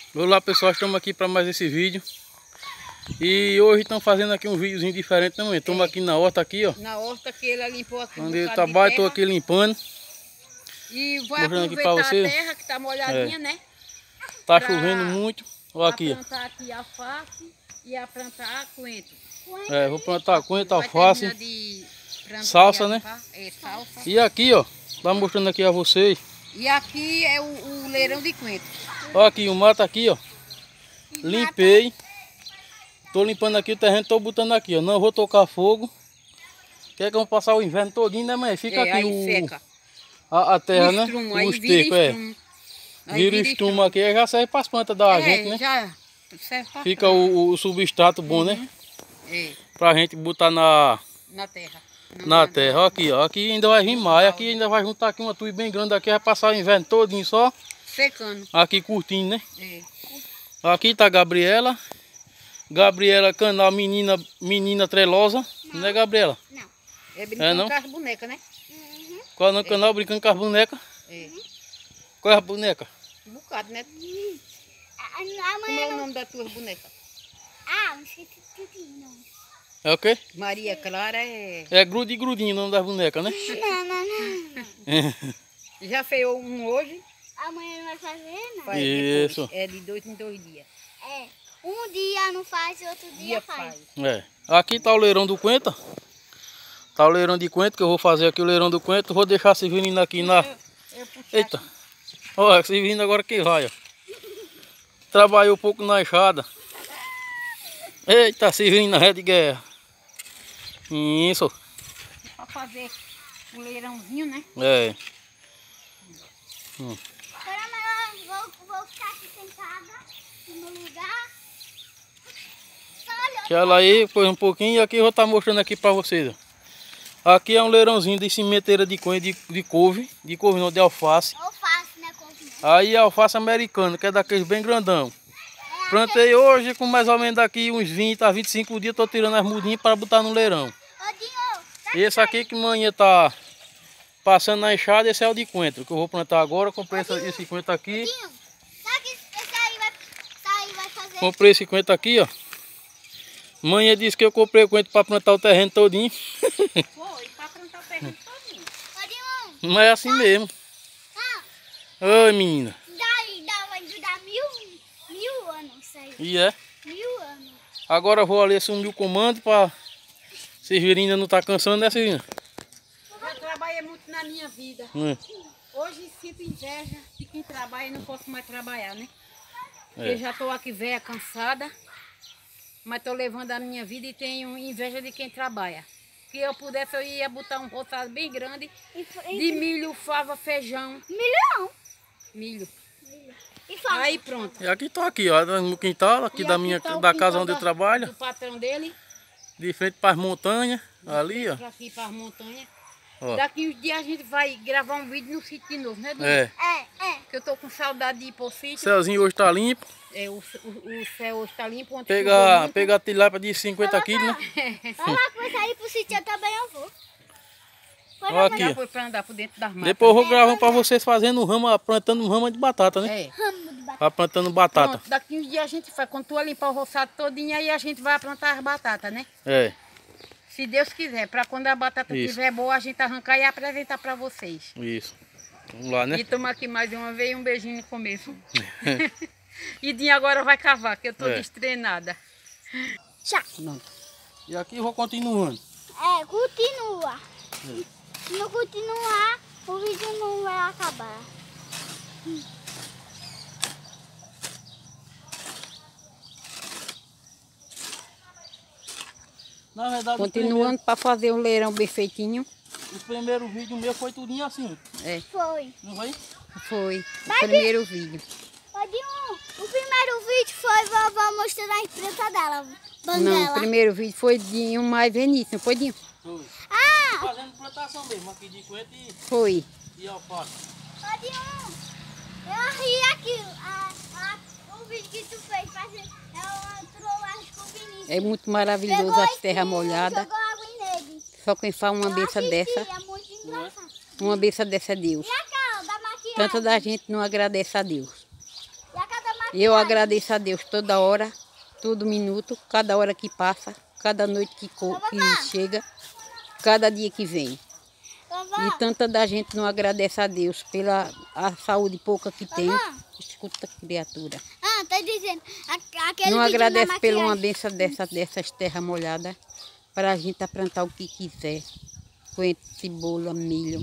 Olá pessoal, estamos aqui para mais esse vídeo. E hoje estamos fazendo aqui um videozinho diferente também. Estamos aqui na horta aqui, ó. Na horta que ele limpou aqui. Onde eu trabalho, estou aqui limpando. E vai mostrando aqui aproveitar para você. a terra que está molhadinha, né? Tá chovendo muito. Olha aqui, ó. Vou plantar aqui alface e a plantar coentro. Vou plantar coentro, alface, salsa, né? Salsa. E aqui, ó, tá mostrando aqui a vocês. E aqui é o leirão de coentro. Olha aqui, o mato aqui, ó. Limpei. Tô limpando aqui o terreno, tô botando aqui, ó. Não vou tocar fogo. Quer que eu vou passar o inverno todinho, né, mãe? Fica aqui seca. A terra, O né? estrumo, O aí esterco, vira o estrumo aqui, aí já serve para as plantas da gente, né? Já serve pra fica o substrato bom, né? Pra gente botar na terra. Na terra, aqui, ó. Aqui ainda vai vir maio, aqui ainda vai juntar aqui uma tuia bem grande aqui, vai passar o inverno todinho só. Secando. Aqui curtindo, né? Aqui tá a Gabriela. Gabriela Canal, menina trelosa. Não é, Gabriela? Não. É brincando com as bonecas, né? Qual é o canal? Brincando com as bonecas? Qual é a boneca? Um bocado, né? Como é o nome da tua boneca? Não esqueci tudo, não. É o quê? Maria Clara é... É Grude e Grudinho o nome das bonecas, né? Não. Já fez um hoje? Amanhã não vai fazer, não. Faz Isso. Depois. É de 2 em 2 dias. Um dia não faz e outro dia faz. Aqui tá o leirão do coentro. Tá o leirão de coentro, que eu vou fazer aqui o leirão do coentro. Vou deixar a Severina aqui na... Eita. Olha, a Severina agora que vai, ó. Trabalhou um pouco na enxada. Eita, Severina ré de guerra. Isso. Pra fazer o leirãozinho, né? Vou ficar aqui sentada no meu lugar. Ela aí, depois um pouquinho, e aqui eu vou estar mostrando aqui pra vocês, ó. Aqui é um leirãozinho de sementeira de coentro, de couve não, de alface. Alface, né, couve? Aí é alface americano, que é daqueles bem grandão. Plantei hoje, com mais ou menos daqui uns 20 a 25 dias, tô tirando as mudinhas para botar no leirão. Esse aqui que manhã tá passando na enxada, esse é o de coentro, que eu vou plantar agora. Comprei esse coentro aqui. Sabe que esse aí vai fazer? Comprei esse coentro aqui, ó. Manhã disse que eu comprei o coentro para plantar o terreno todinho. Foi, para plantar o terreno todinho. Mas é assim mesmo. Oi, menina. Vai durar mil anos isso aí. E é? 1000 anos. Agora eu vou ali assumir o comando para... Severina não tá cansando, né, Severina? Eu já trabalhei muito na minha vida. Hoje sinto inveja de quem trabalha e não posso mais trabalhar, né? Eu já estou aqui velha, cansada. Mas estou levando a minha vida e tenho inveja de quem trabalha. Se eu pudesse, eu ia botar um roçado bem grande de milho, fava, feijão. Milho. E fava. Aí pronto. E aqui tô aqui, ó, no quintal, aqui da casa onde eu trabalho. Do patrão dele. De frente para as montanhas, ali, ó. Aqui para as montanhas. Daqui uns dias a gente vai gravar um vídeo no sítio de novo, né, Dona? Porque eu tô com saudade de ir pro sítio. O céuzinho hoje tá limpo. O céu hoje tá limpo. Pegar a tilápia de 50 quilos, né? Olha, com sair pro sítio eu também eu vou. Olha aqui. Já foi pra andar por dentro das matas. Depois eu vou gravar para vocês fazendo plantando rama de batata, né? Vai plantando batata. Pronto, daqui uns dias a gente vai, quando tu limpar o roçado todinho, aí a gente vai plantar as batatas, né? Se Deus quiser, para quando a batata estiver boa, a gente arrancar e apresentar para vocês. Isso. Vamos lá, né? E toma aqui mais uma vez um beijinho no começo. E Dinha agora vai cavar, que eu tô destreinada. Tchau. E aqui eu vou continuando. Continua. Se não continuar, o vídeo não vai acabar. Na verdade, continuando para fazer um leirão bem feitinho. O primeiro vídeo meu foi tudinho assim. Foi. Não foi? Foi. O primeiro vídeo. O primeiro vídeo foi vovó mostrando a empresa dela. Não, o primeiro vídeo foi Dinho mais Vinícius, não foi Dinho? Foi. Fazendo plantação mesmo, aqui de coentro e alface. Eu ri aqui. O vídeo que tu fez fazendo uma trollagem com o Vinícius. É muito maravilhoso as terras molhadas. Jogou água nele. Só quem faz uma benção dessa. É muito engraçado. Uma benção dessa é Deus. E a cara da maquiagem? Tanta da gente não agradece a Deus. E a cara da Eu agradeço a Deus toda hora, todo minuto, cada hora que passa, cada noite que chega, cada dia que vem. E tanta da gente não agradece a Deus pela a saúde pouca que tem. Escuta, criatura. Tá dizendo. Aquele Não vídeo agradece na pela uma maquiagem. benção dessas terras molhadas para a gente plantar o que quiser. Coentro, cebola, milho,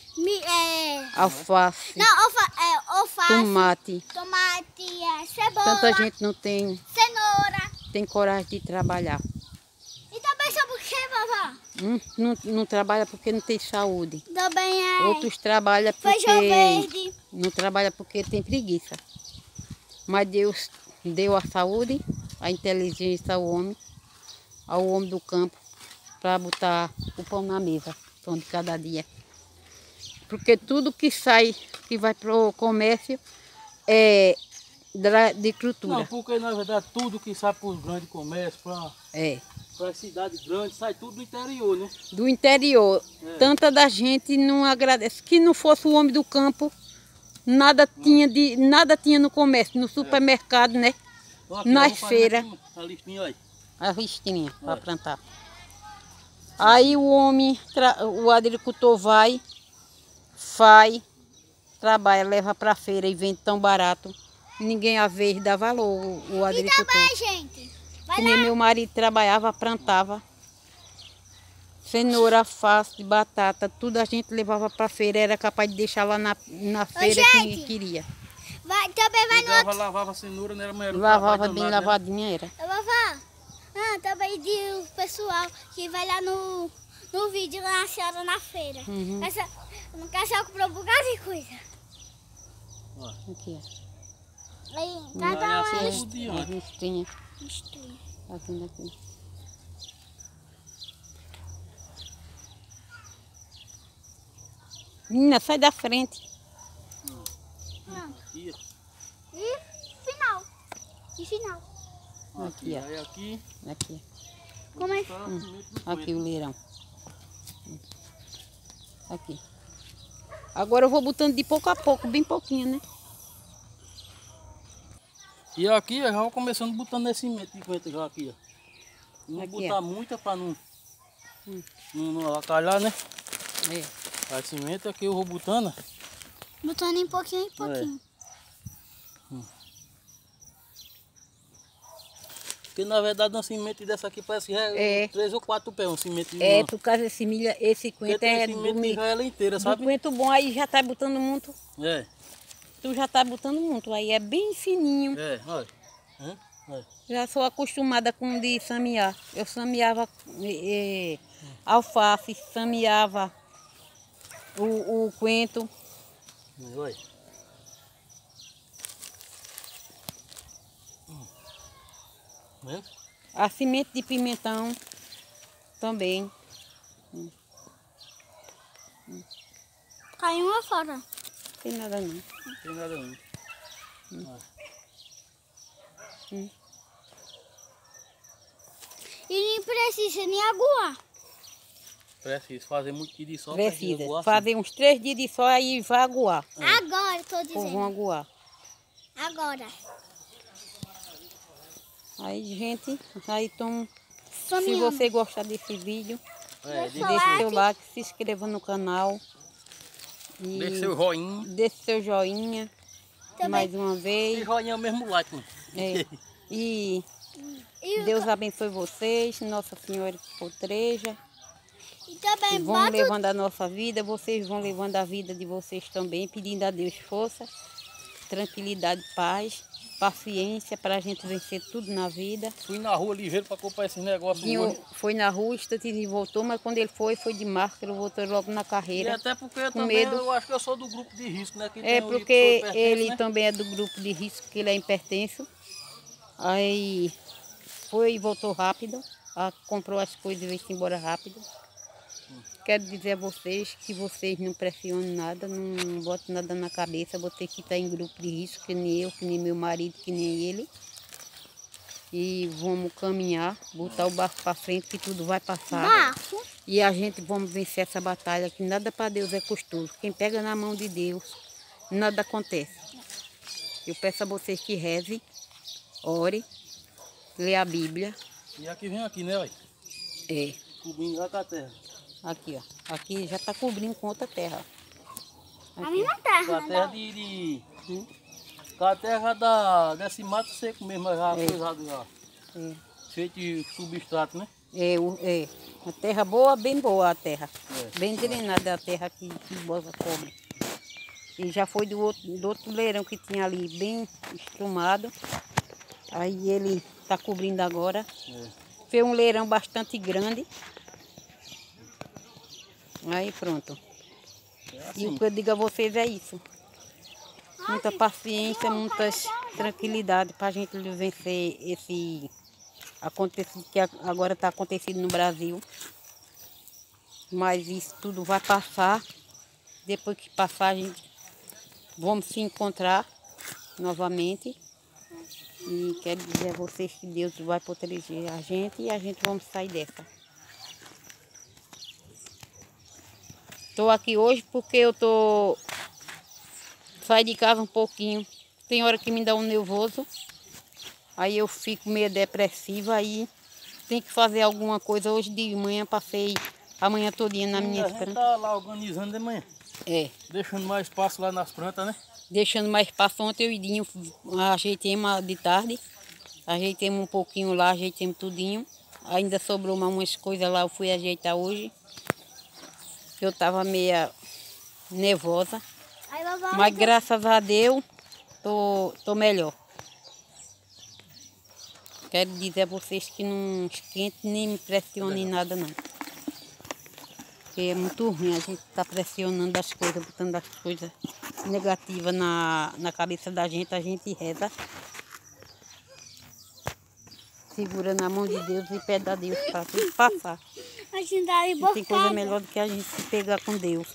alface, Não, alface. tomate. Tomate, cebola. Tanta gente não tem Cenoura. coragem de trabalhar. E também sabe o que, vovó? Não trabalha porque não tem saúde. Também é. Outros trabalham Feijão porque verde. não trabalha porque tem preguiça. Mas Deus deu a saúde, a inteligência ao homem do campo, para botar o pão na mesa, pão de cada dia. Porque tudo que sai, que vai para o comércio, é de cultura. Não, porque na verdade tudo que sai para os grandes comércios, para as cidades grandes, sai tudo do interior, né? Do interior. Tanta da gente não agradece. Que não fosse o homem do campo, nada tinha no comércio, no supermercado, né? Aqui, Nas feiras. A listinha aí. A listinha para plantar. Aí o homem, o agricultor vai, faz, trabalha, leva para a feira e vende tão barato. Ninguém às vezes dá valor o agricultor. E também, gente. Que nem meu marido trabalhava, plantava. Cenoura, alface, batata, tudo a gente levava para a feira, era capaz de deixar lá na feira quem queria. Também vai Pegava, lavava a cenoura, não era mais. Lavava bem lavadinha, era. Vovó, também diz o pessoal que vai lá no vídeo lá a senhora na feira. No cachorro comprou um bocado de coisa. Aqui, ó. Aí, cada um é Uma listinha. estranho. Aqui daqui. Menina, sai da frente. Aqui, E final. E final. Aqui, ó. aí aqui. Aqui. Como é? Aqui o leirão. Aqui. Agora eu vou botando de pouco a pouco, bem pouquinho, né? E aqui já vou começando botando esse semente de coentro já aqui, ó. Não Aqui, botar ó. muita para não avacalhar, né? É. A semente aqui eu vou botando. Botando em pouquinho em pouquinho. Porque na verdade uma semente dessa aqui parece que é 3 ou 4 pés, uma semente de uma. Por causa desse milho, esse coentro Porque tem é semente que já ela inteira, do sabe? coentro bom, aí já tá botando muito. É, Tu já tá botando muito, aí é bem fininho. olha. Olha. Já sou acostumada com de samear. Eu sameava alface, sameava o coentro. Olha. Vendo? A semente de pimentão também. Caiu uma fora. Não tem nada não. Não tem nada não. E não precisa nem aguar. Precisa fazer muito dia de sol. Precisa. Pra Fazer uns 3 dias de sol aí vai aguar. Agora, tô Ou dizendo. vão aguar. Agora. Aí, gente, aí então, se Caminhando. você gostar desse vídeo, Deixa deixe seu like, se inscreva no canal. E Deixa seu joinha. deixe seu joinha Também. mais uma Esse vez. joinha é o mesmo like, mano. E E, Deus abençoe vocês, Nossa Senhora que potreja. e também Vão bota levando a nossa vida, vocês vão levando a vida de vocês também, pedindo a Deus força, tranquilidade, paz, paciência para a gente vencer tudo na vida. Fui na rua ligeiro para comprar esse negócio. Dinho foi na rua, instantinho e voltou, mas quando ele foi de máscara, voltou logo na E carreira. até porque eu com também, medo. eu acho que eu sou do grupo de risco, né? Que É tem o porque hipertenso, ele né? também é do grupo de risco, que ele é hipertenso. Aí foi e voltou rápido, comprou as coisas e veio-se embora rápido. Quero dizer a vocês que vocês não pressionem nada, não botem nada na cabeça, vocês que estão em grupo de risco, que nem eu, que nem meu marido, que nem ele. E vamos caminhar, botar o barco para frente que tudo vai passar. barco. E a gente vamos vencer essa batalha, que nada para Deus é custoso. Quem pega na mão de Deus, nada acontece. Eu peço a vocês que rezem, ore, lê a Bíblia. E aqui vem aqui, né, olha? É. Cobrindo lá com a terra. Aqui, ó. Aqui já tá cobrindo com outra terra. A mesma terra, Com a né? terra com a terra desse mato seco mesmo, já coisado já. É. Feito de substrato, né? É. Uma terra boa, bem boa a terra. É. Bem drenada a terra que boa cobre. E já foi do outro leirão que tinha ali, bem estrumado. Aí ele tá cobrindo agora. É. Fez um leirão bastante grande. Aí pronto. É E o assim. que eu digo a vocês é isso. Muita paciência, muita tranquilidade para a gente vencer esse acontecido que agora está acontecendo no Brasil. Mas isso tudo vai passar. Depois que passar, a gente vamos se encontrar novamente. E quero dizer a vocês que Deus vai proteger a gente e a gente vamos sair dessa. Estou aqui hoje porque eu saí de casa um pouquinho. Tem hora que me dá um nervoso. Aí eu fico meio depressiva. Aí tem que fazer alguma coisa. Hoje de manhã passei a manhã todinha na minha A gente tá lá organizando de manhã. É. Deixando mais espaço lá nas plantas, né? Deixando mais espaço. Ontem eu e Dinho ajeitemos de tarde. Ajeitemos um pouquinho lá, ajeitemos tudinho. Ainda sobrou umas coisas lá, eu fui ajeitar hoje. Eu estava meio nervosa. Mas graças a Deus, tô melhor. Quero dizer a vocês que não esquente nem me pressione em nada não. Porque é muito ruim a gente estar pressionando as coisas, botando as coisas negativas na cabeça da gente, a gente reza. Segura na mão de Deus e pede a Deus para tudo passar. A gente tá Não tem coisa melhor do que a gente se pegar com Deus.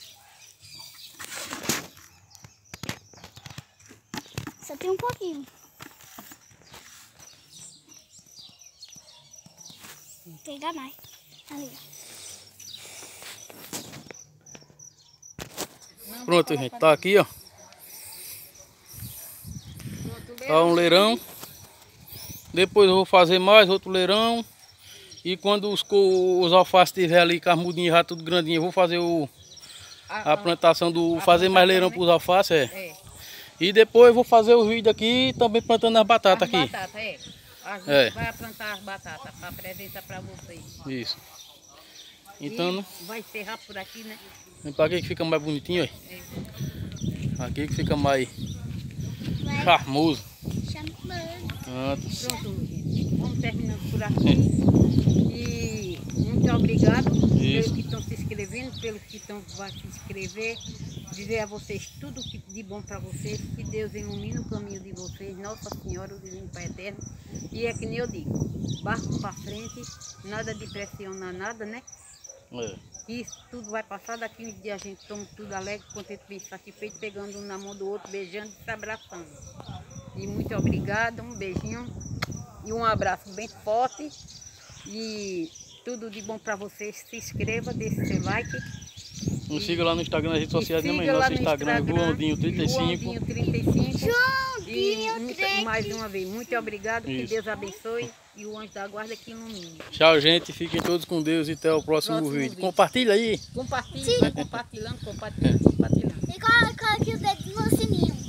Só tem um pouquinho. Vou pegar mais. Ali. Pronto, gente. Tá aqui, ó. Tá um leirão. Depois eu vou fazer mais outro leirão. E quando os alfaces estiver ali com as mudinhas já tudo grandinho, eu vou fazer a plantação fazer mais leirão para os alfaces, É. E depois eu vou fazer o vídeo aqui também plantando as batatas aqui. Batata, é. A gente É. vai plantar as batatas para apresentar para vocês. Isso. Então, E vai encerrar por aqui, né? para aqui que fica mais bonitinho, ó. É. Aqui que fica mais charmoso. Pronto. Pronto, gente. Vamos terminando por aqui. E muito obrigado pelos que estão se inscrevendo, pelos que vão se inscrever. Dizer a vocês tudo de bom para vocês. Que Deus ilumine o caminho de vocês. Nossa Senhora, o Divino Pai Eterno. E é que nem eu digo, barco para frente, nada de pressionar nada, né? É. Isso tudo vai passar, daqui uns dias a gente toma tudo alegre, contente, bem satisfeito, pegando um na mão do outro, beijando e se abraçando. E muito obrigada, um beijinho e um abraço bem forte. E tudo de bom para vocês. Se inscreva, deixe seu like. Nos siga lá no Instagram, nas redes sociais, né, mãe? Nosso Instagram é Joãozinho35. E mais uma vez, muito obrigado, que Deus abençoe e o anjo da guarda que ilumine. Tchau, gente. Fiquem todos com Deus e até o próximo vídeo. Compartilha aí. Compartilha, vai compartilhando. E coloca aqui o dedo no sininho.